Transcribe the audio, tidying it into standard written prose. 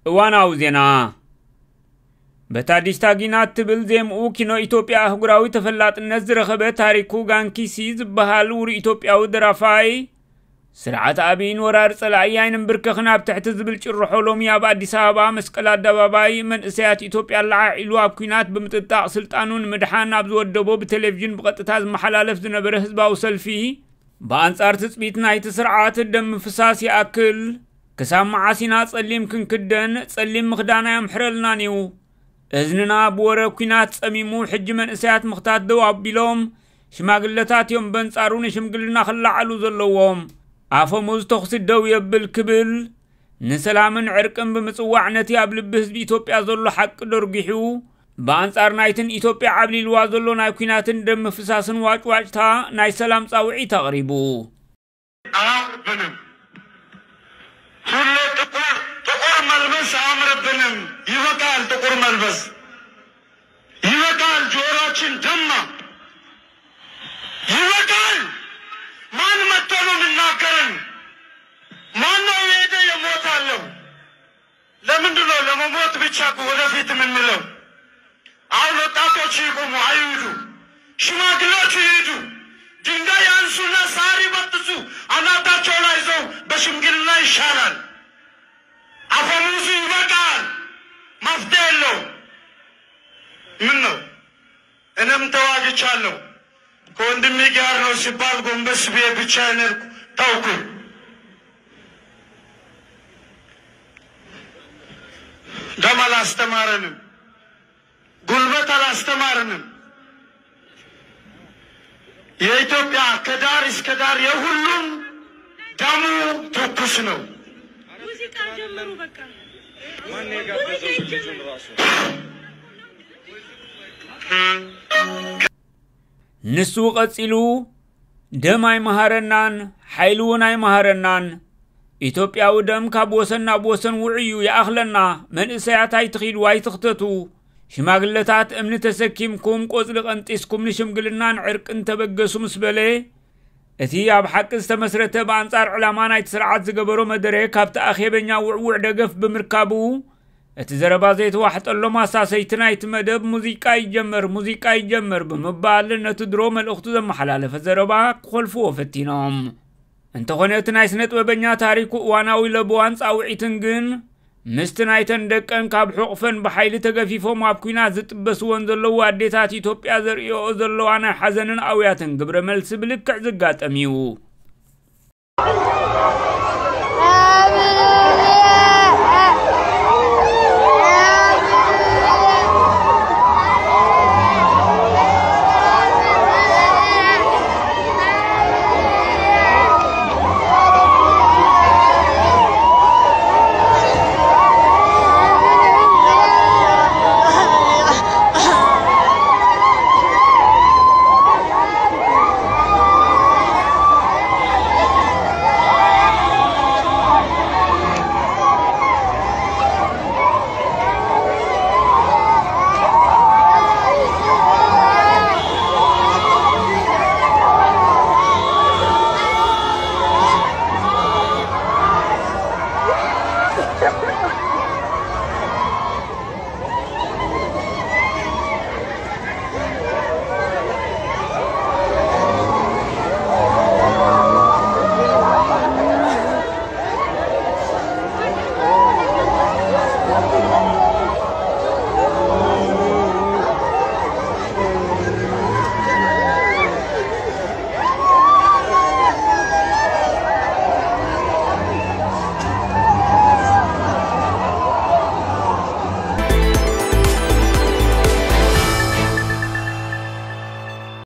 ዋናው ዜና በታዲስታጊናት ትብል ዜምኡ ኪኖ ኢትዮጵያ ህጉራዊ ተፈላጥነት ዝረኸበ ታሪኩ ጋንኪሲ ዝበሃል ውሪ ኢትዮጵያዊ ደራፋይ ስርዓት አቢን ወራር ጸላይን ብርከኽና ብትሕቲ ዝብል ጭርሖሎም ያብ አዲስ አበባ መስቀል አደባባይ መንእሰያት ኢትዮጵያ ለዓኢሉ ኣብ ኩናት ብምጥጣቅ ስልጣኑን ምድሓን ኣብ ዝወደቦ በቴሌቭዥን በቀጥታ ዝመሓላለፍ ዝነበረ ህዝባዊ ሰልፊ በአንጻር ትጽቢት ናይቲ ስርዓት ደም ፍሳስ ያክል ከሳም ዓሲና ጸሊም ክንክደን ጸሊም ምኽዳና ያምሕረልና ኒው እዝንና በወረ ኩናት ጸሚሙ ሕጅ መንእሰያት ምኽታት ደው አቢሎም ሽማግለታት ዮም በንጻሩን ሽምግልና خلعሉ ዘለዎም አፈሙዝ ተኽስ ደው የብል ክብል ንሰላምን ዕርቅን ብምጽዋዕ ነቲ ኣብ ልብ ህዝቢ ኢትዮጵያ ዘሎ ሐቅ ደርጊሑ በአንጻር ናይትን ኢትዮጵያ ዓብሊልዋ ዘሎ ናይ ኩናትን ደም ፍሳስን ዋጭዋጭታ ናይ ሰላም ጻውዒ ተቕሪቡ ሁሉ ጥቁር መልበስ አምረብንም ይበቃል ጥቁር መልበስ ይበቃል ጆሮአችን ደማ ይበቃል ማን መጥቶ ነው የሚናገረን ማን ነው የሄደ የሞታለው ለምንድን ነው ለመሞት ብቻ ወደፊት የምንለው አሁን ወጣቶች ይቆሙ አይውዱ ሽማግሌዎች ይሄዱ ድንጋይ ያንሱና ሳር ይበጥሱ አናታቸው ላይ ይዘው በሽምግልና ይሻላል አፈሙዙ ይበቃል መፍትሄ የለው ምን ነው እኔም ተዋግቻለሁ ከወንድሜ ጋር ነው ሲባል ጎንበስ ብዬ ብቻዬን ተውኩ ደም አላስተማረንም ጉልበት አላስተማረንም የኢትዮጵያ ከዳር እስከ ዳር የሁሉም ደሙ ትኩስ ነው ሙዚቃ ጀመሩ በቃ ማን የጋበዘው ልጁን ራሱ ንሱ ቀጽሉ ደማይ ማሃረናን ኃይሉናይ ማሃረናን ኢትዮጵያው ደም ካብወሰና በወሰን ውዕዩ ያአኽለና መንእሰያታይ ትኺድ ዋይ ትኽተቱ ሽማግለታት እምኒ ተሰኪምኩም ቆጽሊ ቀንጢስኩም ንሽምግልናን ዕርቅን ተበገሱ ምስበለ እቲ ኣብ ሐቅ ዝተመስረተ በአንጻር ዕላማ ናይቲ ስርዓት ዝገበሮ መደረ ካብቲ ኣኼበኛ ውዕውዕ ደገፍ ብምርካቡ እቲ ዘረባ ዘይተዋሕጠሎም ኣሳሰይትና ናይቲ መደብ ሙዚቃ ይጀመር ብምባል ነቲ ድሮ መልእኽቱ ዘመሓላለፈ ዘረባ ክኸልፍዎ ፈቲኖም እንተኾነ እቲ ናይ ስነ ጥበበኛ ታሪኩ እዋናዊ ለብዋን ጻውዒትን ግን ምስቲ ናይተን ደቀን ካብ ሕቑፈን ብሓይሊ ተገፊፎም ኣብ ኩናት ዝጥበስዎን ዘለዉ ኣዴታት ኢትዮጵያ ዘርእዮ ዘለዋ ናይ ሓዘንን ኣውያትን ግብረ መልሲ ብልክዕ ዝጋጠም እዩ